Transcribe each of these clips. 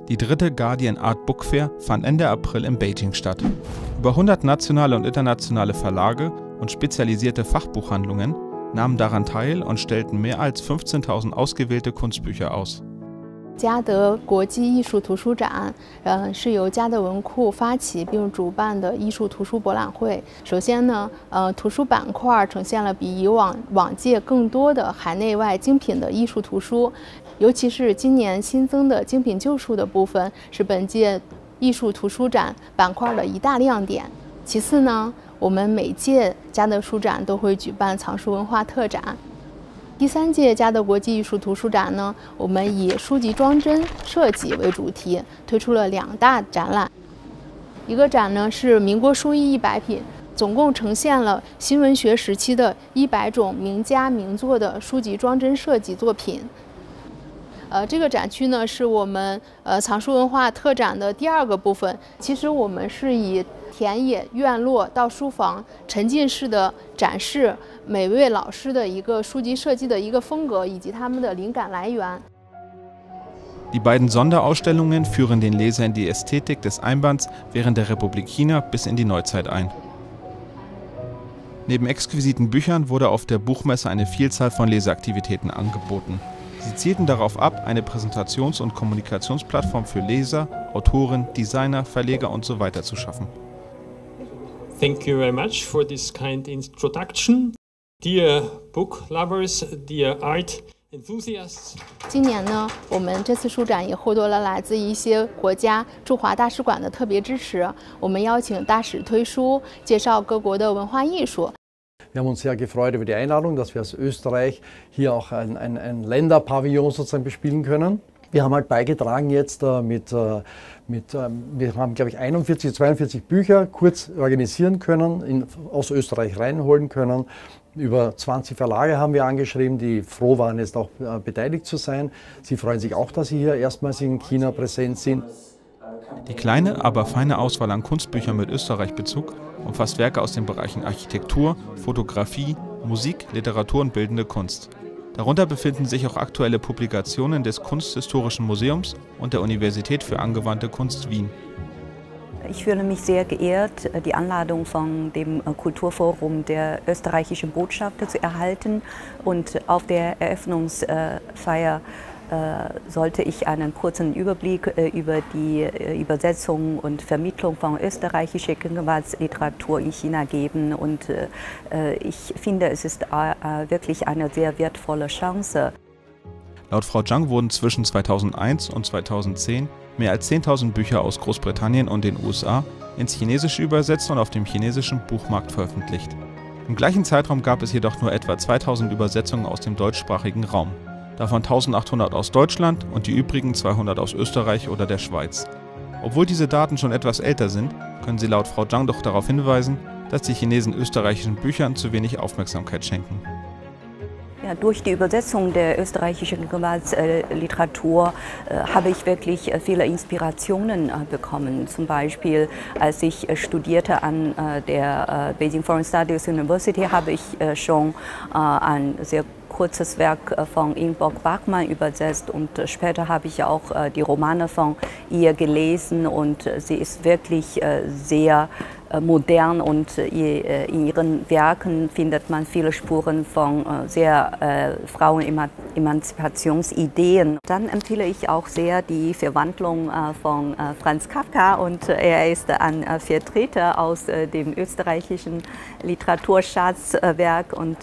Die dritte Guardian Art Book Fair fand Ende April in Beijing statt. Über 100 nationale und internationale Verlage und spezialisierte Fachbuchhandlungen nahmen daran teil und stellten mehr als 15.000 ausgewählte Kunstbücher aus. 嘉德国际艺术图书展，是由嘉德文库发起并主办的艺术图书博览会。首先呢，图书板块呈现了比以往届更多的海内外精品的艺术图书，尤其是今年新增的精品旧书的部分，是本届艺术图书展板块的一大亮点。其次呢，我们每届嘉德书展都会举办藏书文化特展。 第3届嘉德国际艺术图书展呢，我们以书籍装帧设计为主题，推出了2大展览。一个展呢是民国书艺100品，总共呈现了新文学时期的100种名家名作的书籍装帧设计作品。这个展区呢是我们藏书文化特展的第2个部分。其实我们是以田野、院落到书房沉浸式的展示每位老师的一个书籍设计的一个风格以及他们的灵感来源。 Die beiden Sonderausstellungen führen den Leser in die Ästhetik des Einbands während der Republik China bis in die Neuzeit ein. Neben exquisiten Büchern wurde auf der Buchmesse eine Vielzahl von Leseaktivitäten angeboten. Sie zielten darauf ab, eine Präsentations- und Kommunikationsplattform für Leser, Autoren, Designer, Verleger und so weiter zu schaffen. Thank you very much for this kind introduction. Dear book lovers, dear art enthusiasts. 今年呢，我们这次书展也获得了来自一些国家驻华大使馆的特别支持。我们邀请大使推书，介绍各国的文化艺术。 Wir haben uns sehr gefreut über die Einladung, dass wir als Österreich hier auch ein Länderpavillon sozusagen bespielen können. Wir haben halt beigetragen jetzt wir haben glaube ich 41, 42 Bücher kurz organisieren können, aus Österreich reinholen können. Über 20 Verlage haben wir angeschrieben, die froh waren, jetzt auch beteiligt zu sein. Sie freuen sich auch, dass sie hier erstmals in China präsent sind. Die kleine, aber feine Auswahl an Kunstbüchern mit Österreich-Bezug umfasst Werke aus den Bereichen Architektur, Fotografie, Musik, Literatur und bildende Kunst. Darunter befinden sich auch aktuelle Publikationen des Kunsthistorischen Museums und der Universität für angewandte Kunst Wien. Ich fühle mich sehr geehrt, die Einladung von dem Kulturforum der österreichischen Botschafter zu erhalten. Und auf der Eröffnungsfeier sollte ich einen kurzen Überblick über die Übersetzung und Vermittlung von österreichischer Gegenwartsliteratur in China geben. Und ich finde, es ist wirklich eine sehr wertvolle Chance. Laut Frau Zhang wurden zwischen 2001 und 2010 mehr als 10.000 Bücher aus Großbritannien und den USA ins Chinesische übersetzt und auf dem chinesischen Buchmarkt veröffentlicht. Im gleichen Zeitraum gab es jedoch nur etwa 2.000 Übersetzungen aus dem deutschsprachigen Raum. Davon 1.800 aus Deutschland und die übrigen 200 aus Österreich oder der Schweiz. Obwohl diese Daten schon etwas älter sind, können sie laut Frau Zhang doch darauf hinweisen, dass die Chinesen österreichischen Büchern zu wenig Aufmerksamkeit schenken. Ja, durch die Übersetzung der österreichischen Gegenwartsliteratur habe ich wirklich viele Inspirationen bekommen. Zum Beispiel, als ich studierte an der Beijing Foreign Studies University, habe ich schon ein sehr kurzes Werk von Ingeborg Bachmann übersetzt und später habe ich auch die Romane von ihr gelesen und sie ist wirklich sehr modern und in ihren Werken findet man viele Spuren von sehr Frauenemanzipationsideen. Dann empfehle ich auch sehr die Verwandlung von Franz Kafka und er ist ein Vertreter aus dem österreichischen Literaturschatzwerk und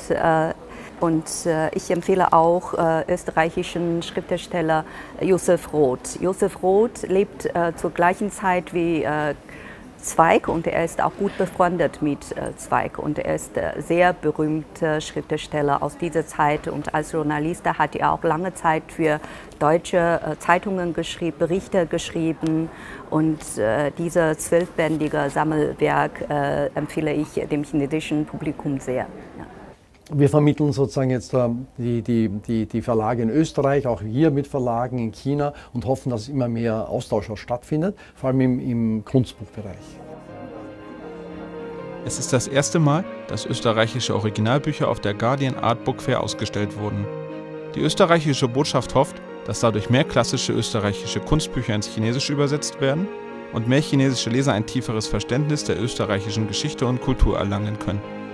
ich empfehle auch österreichischen Schriftsteller Josef Roth. Josef Roth lebt zur gleichen Zeit wie Zweig und er ist auch gut befreundet mit Zweig und er ist sehr berühmter Schriftsteller aus dieser Zeit und als Journalist hat er auch lange Zeit für deutsche Zeitungen geschrieben, Berichte geschrieben und dieses 12-bändige Sammelwerk empfehle ich dem chinesischen Publikum sehr. Ja. Wir vermitteln sozusagen jetzt die Verlage in Österreich, auch hier mit Verlagen in China und hoffen, dass immer mehr Austausch auch stattfindet, vor allem im Kunstbuchbereich. Es ist das erste Mal, dass österreichische Originalbücher auf der Guardian Art Book Fair ausgestellt wurden. Die österreichische Botschaft hofft, dass dadurch mehr klassische österreichische Kunstbücher ins Chinesische übersetzt werden und mehr chinesische Leser ein tieferes Verständnis der österreichischen Geschichte und Kultur erlangen können.